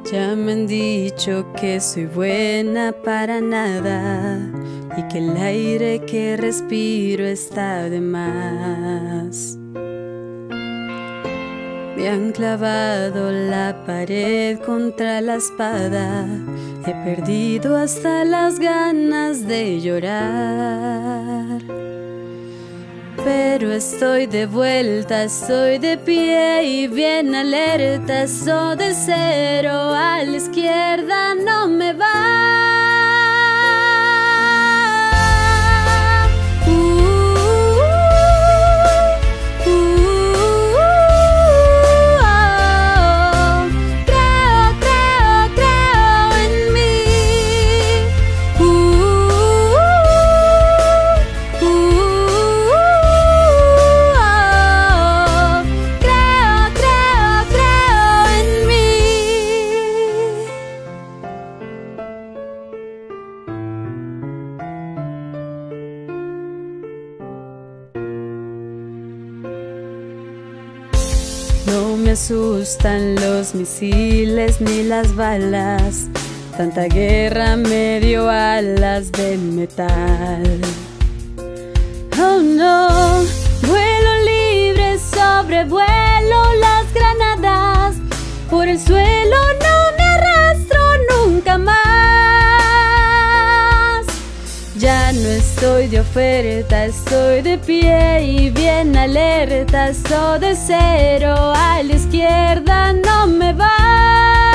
Ya me han dicho que soy buena para nada y que el aire que respiro está de más. Me han clavado la pared contra la espada, he perdido hasta las ganas de llorar. Pero estoy de vuelta, estoy de pie y bien alerta. Eso de cero a la izquierda no me va. Creo en mí. Creo en mí. No me asustan los misiles ni las balas, tanta guerra me dio alas de metal. Oh no, vuelo libre, sobrevuelo las granadas, por el suelo no me arrastro nunca más. Ya no estoy de oferta, estoy de pie y bien alerta. Eso de cero a la izquierda no me va.